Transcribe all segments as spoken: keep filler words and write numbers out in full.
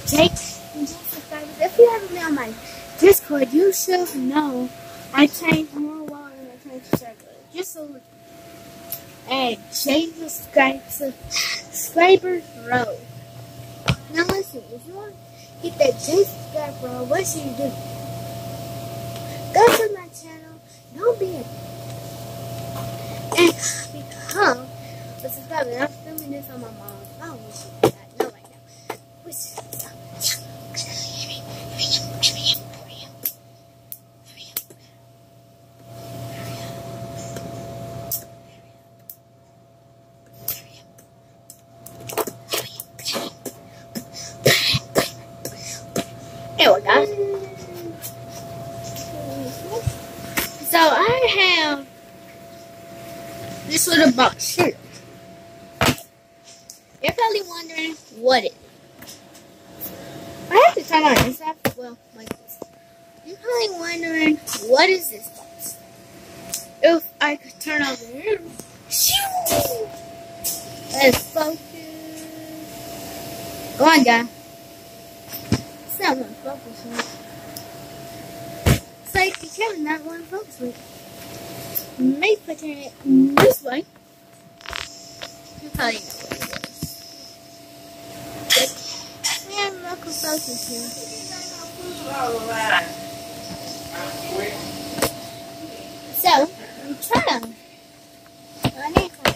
Jake and Jake subscribers. If you haven't been on my Discord, you should know I changed more water than I changed the circle. Just so and Jake subscribers row. Now listen, if you want to get that Jake subscriber row, what should you do? Go to my channel. Don't be a and become a subscriber. I'm filming this on my mom's phone. Which you not know right now. Which so, there we go. So I have this little box here. You're probably wondering what it is. I have to turn on this up. Well, like this. You're probably wondering what is this box? If I could turn over here. Let's focus. Go on, guy. It's not going to focus with. It's like the camera's not going to focus with. Maybe if I turn it this way. You probably know what it is. We have local focus here. So, I'm trying. I need to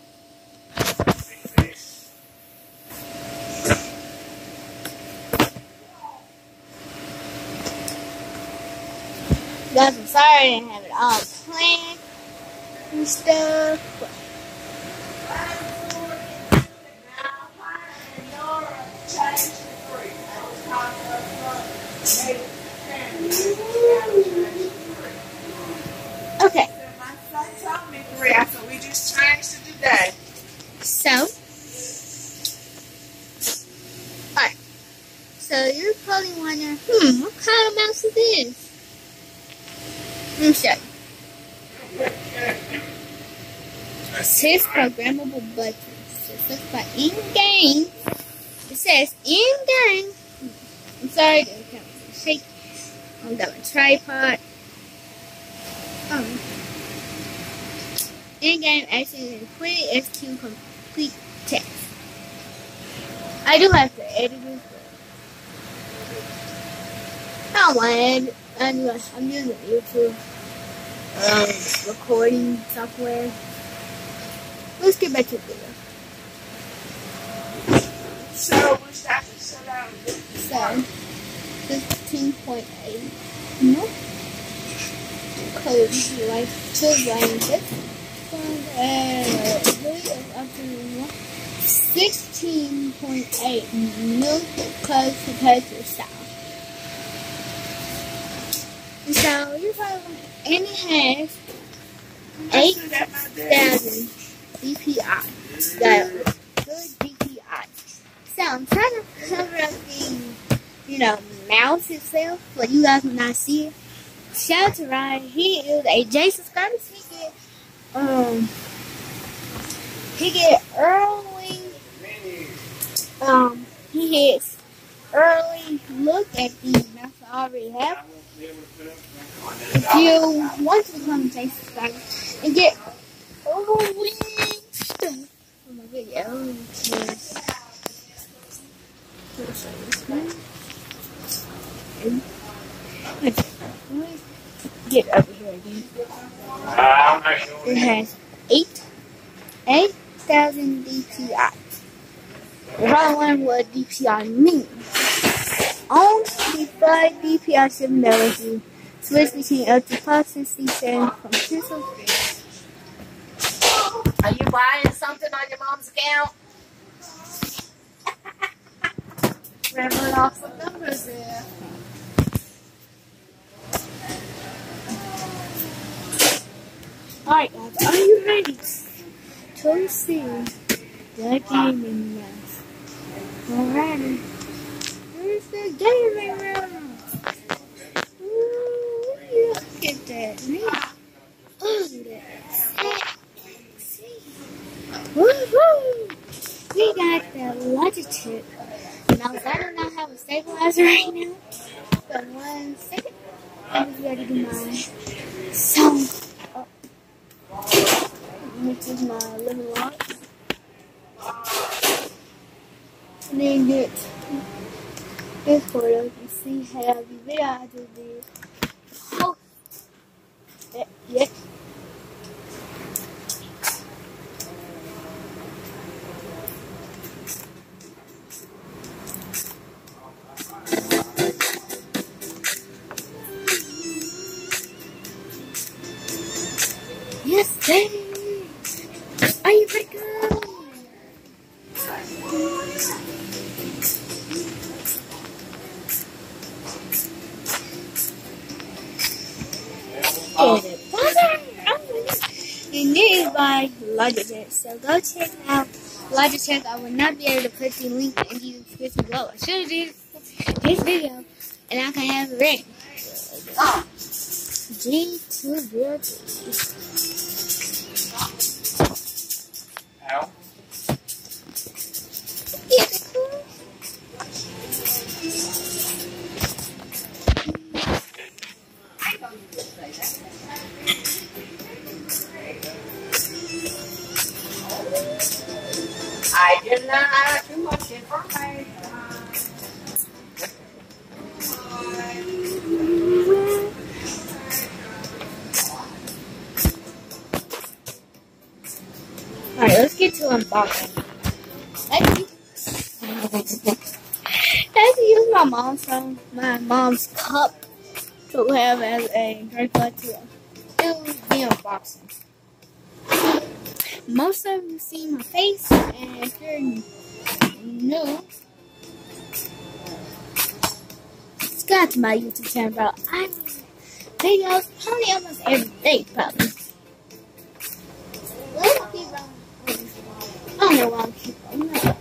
Guys, I'm sorry I didn't have it all planned and stuff. But okay. So we just changed it today. So, alright. So you're probably wondering, hmm, what kind of mouse is this? Let me show you. It says programmable buttons. It says by in-game. It says in-game. I'm sorry, the camera's shaky. I'm got my tripod. Um, in-game action is complete S Q complete text. I do have to edit this, but I don't want to edit. I'm, I'm using YouTube um, recording software. Let's get back to the video. So, we start to sit down. So, fifteen point eight. No. Code like two ranges. sixteen point eight milk code capacitor style. So you're probably and it has eight thousand D P I. Got good D P I. So I'm trying to cover up the, you know, mouse itself, but you guys will not see it. Shout out to Ryan. He is a J subscriber. He get um he get early um he gets early look at the mouse I already have. If you want to become a J subscriber and get early stuff from my video, yes. I'll show you this one. And, okay, let me get over here again. It has eight eight thousand D P I. If I learn what D P I means, on the five D P I seven levels, you switch between up to five sixty seven from pixels. Are you buying something on your mom's account? Rambling off some numbers there. Alright guys, are you ready to see the gaming mouse? Alrighty. Here's the gaming mouse. Ooh, look at that, man. Look at that. Sexy. Woo-hoo! We got the Logitech mouse. I do not have a stabilizer right now. But one second. I'm just ready to do my song. Oh. This is my living rock. And then get this photo. You can see how the video I just did. Oh. Yeah. yeah. Yes, baby. Are you ready to go? And this is by Logitech. So go check out Logitech. I will not be able to put the link in the description below. I should have did this video, and I can have it ready. Oh. G two zero three. Ow. Yeah, that's cool. I know you would say that. I did not have too much information. Alright, let's get to unboxing. Let's Let's use my mom's phone, my mom's cup to have as a drink to do the unboxing. Most of you see my face, and if you're new, subscribe to my YouTube channel, bro. I make videos probably almost every day, probably. I don't know why I'm keep on that.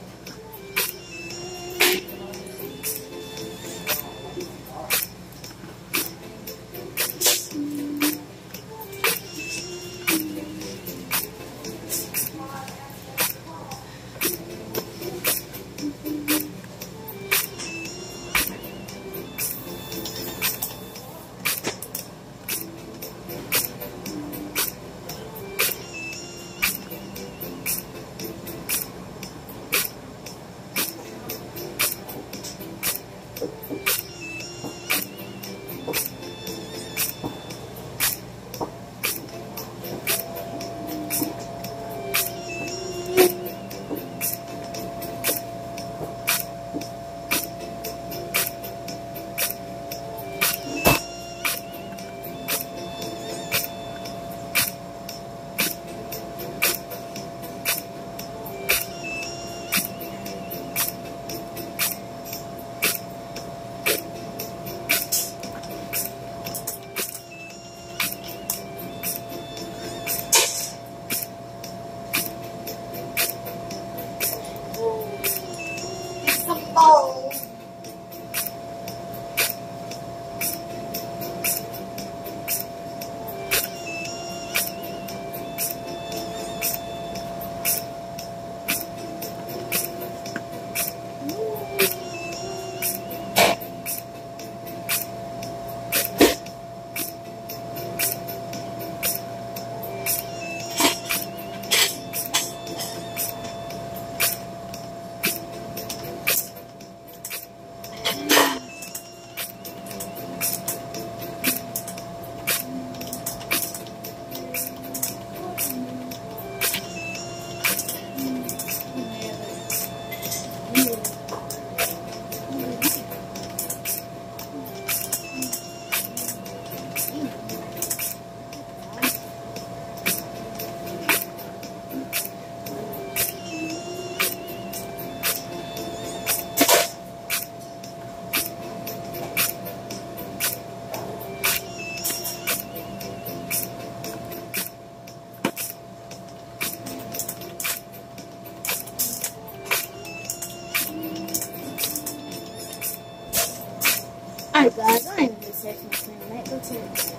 Alright guys, I am in this section of playing Night Go to it.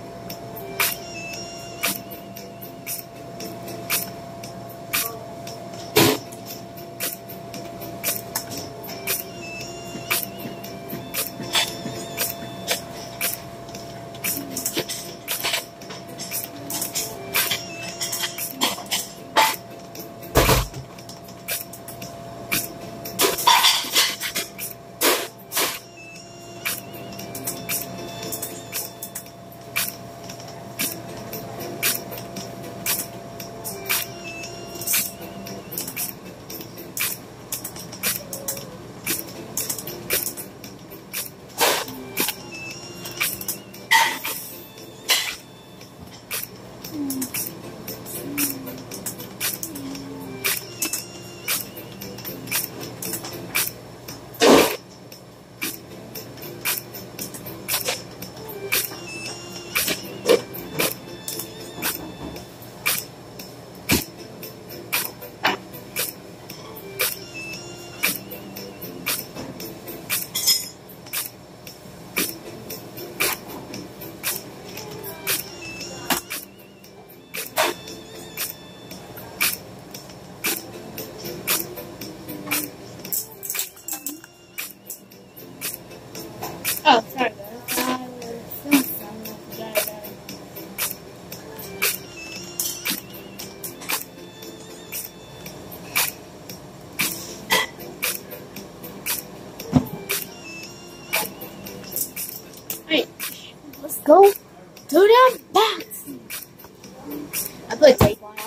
go to the box. I put tape on it.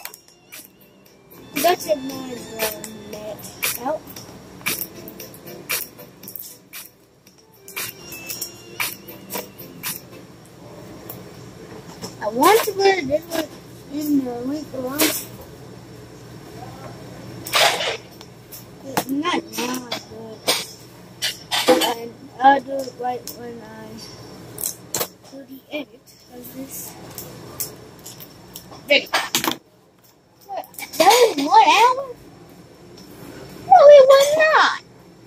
That's it, my net out. I want to put this one in the link below. Not now, I do it. And I'll do it right when I do the edit of this video. What? That was one hour? No, it was not.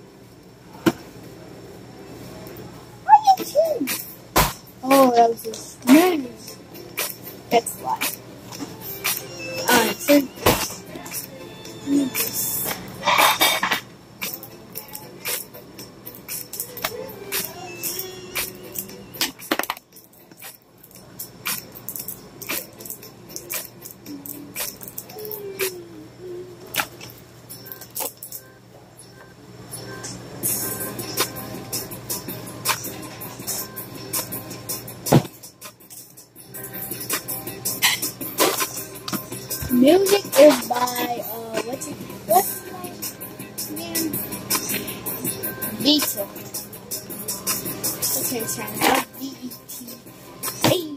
Why you kidding? Oh, that was just news. That's why. Alright, so let me just. Music is by, uh, what's it, what's his name? Beater. Okay, channel, B E T A.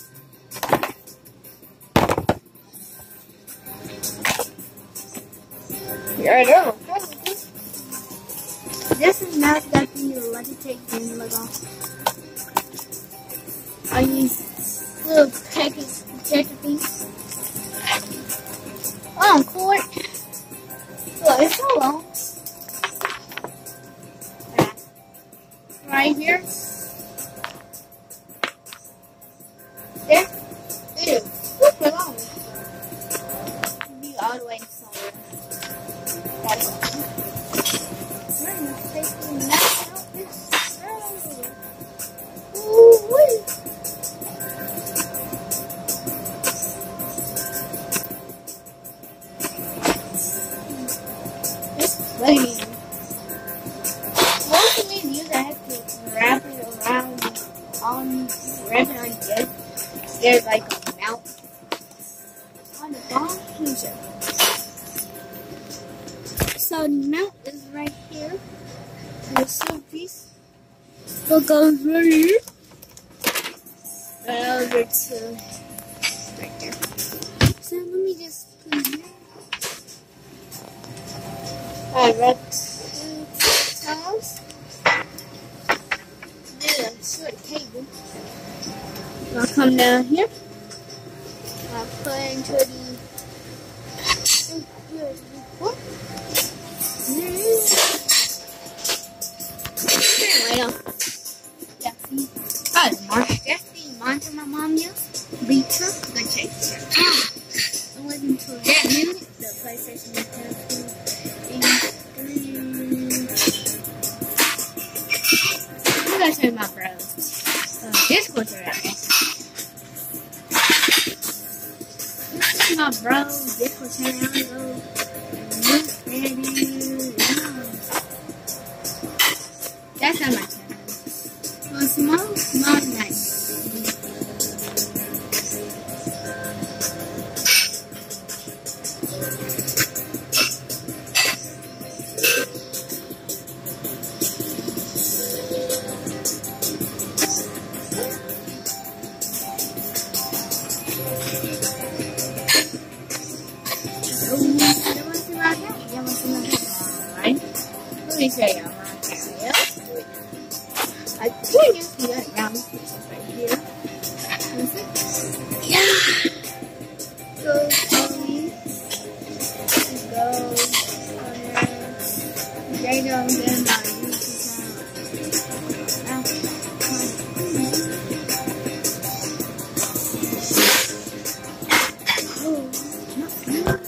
Yeah, I know. This is not got the Logitech game logo. I use little package protector things. On court. Look, it's so long. Right here. There. It is super long. It'll be all the way somewhere. That's all. We're gonna take the knife out this road. Ooh wee. Playing. Most of these views I have to wrap it around on wrap it on this. There's like a mount on the bottom. Here. So the mount is right here. The silver piece. So it goes right here. Right over to right there. So let me just put it here. I wrapped two towels. Then a short cable. I'll come down here. I'll put into the U S B port. Right off. That's the oh, Marsh. That's the monitor my mom used. Beater. Good check. I wasn't until that minute the PlayStation Nintendo. I'm gonna show my bros. Uh, Discord are out. This is my bros. Discord channel. That's not my channel. Well, small, small, nice. Let me show y'all my area. I think you see that round piece right here. Yeah. Go slowly. Go on there. They don't get my YouTube channel.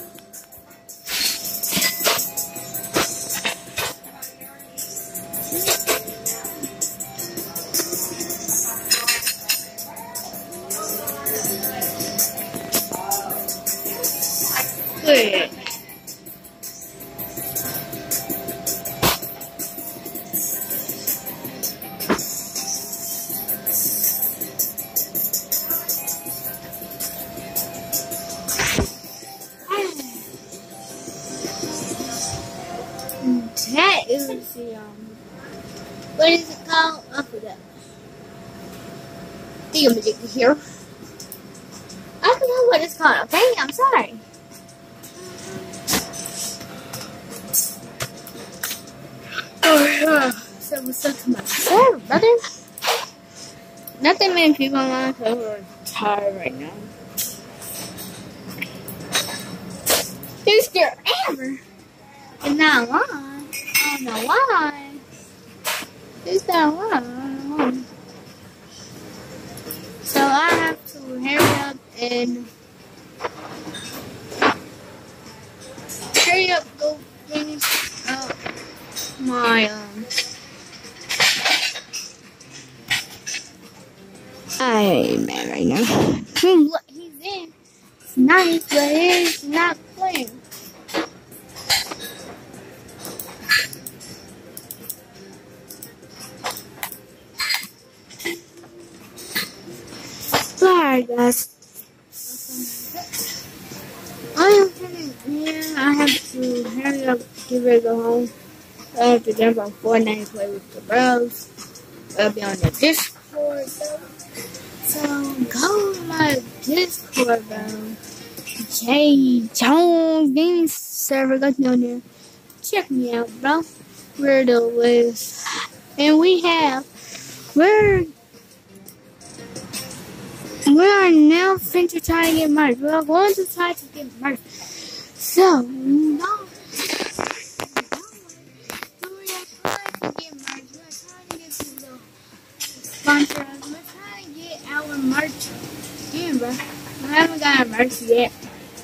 Good. That is the, um, what is it called? I forgot. Thingamajig here. I don't know what it's called, okay? I'm sorry. So what's up to my soul, brother? Not that many people online because we're tired right now. Who's there ever? And not online. I don't know why. Who's that online? So I have to hurry up and hurry up go finish up my um I'm mad right now. Look, he's in. It's nice, but it's not playing. Sorry, guys. I am feeling, yeah, I have to hurry up, get ready to go home. I have to jump on Fortnite and play with the bros. I'll be on the Discord, though. So, go to my Discord, bro. Jay Jones Gaming Server. Go on there. Check me out, bro. We're the list. And we have, we're, we are now finna try to get merch. We're going to try to get merch. So, no. We are trying to get merch. We are trying to get people to sponsor us. We're trying to get our merch in, bro. I haven't got our merch yet.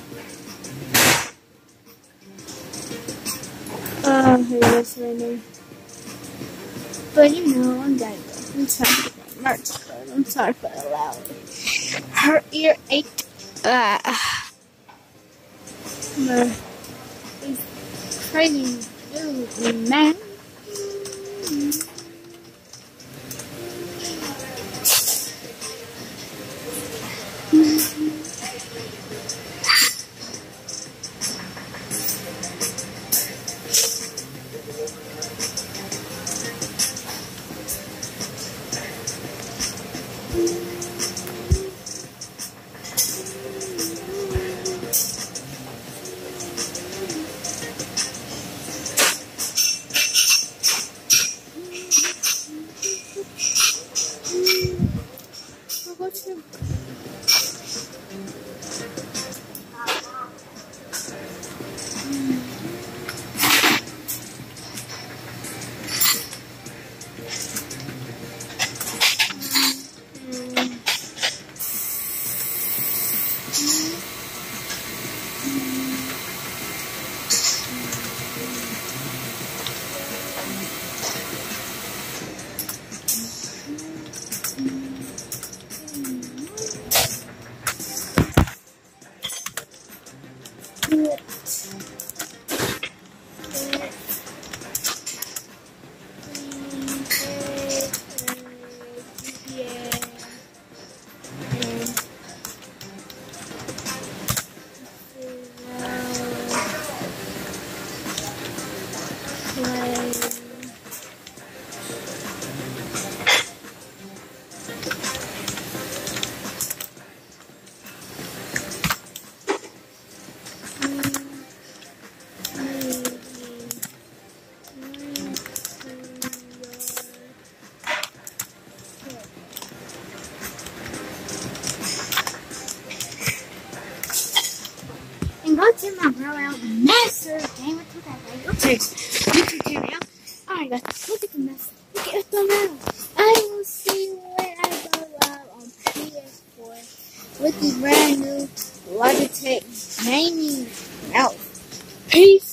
Oh, yes, right now. But you know, I'm gonna go. I'm trying to get my merch, but I'm sorry for the loud. Her ear ached. Ah. Uh, it's crazy dude, man. Go to my bro out, Master Gamer two thousand. Okay, YouTube channel out. Alright guys, look at the mess. Look at the mouse. I will see you when I go live on P S four with the brand new Logitech gaming mouse. Peace.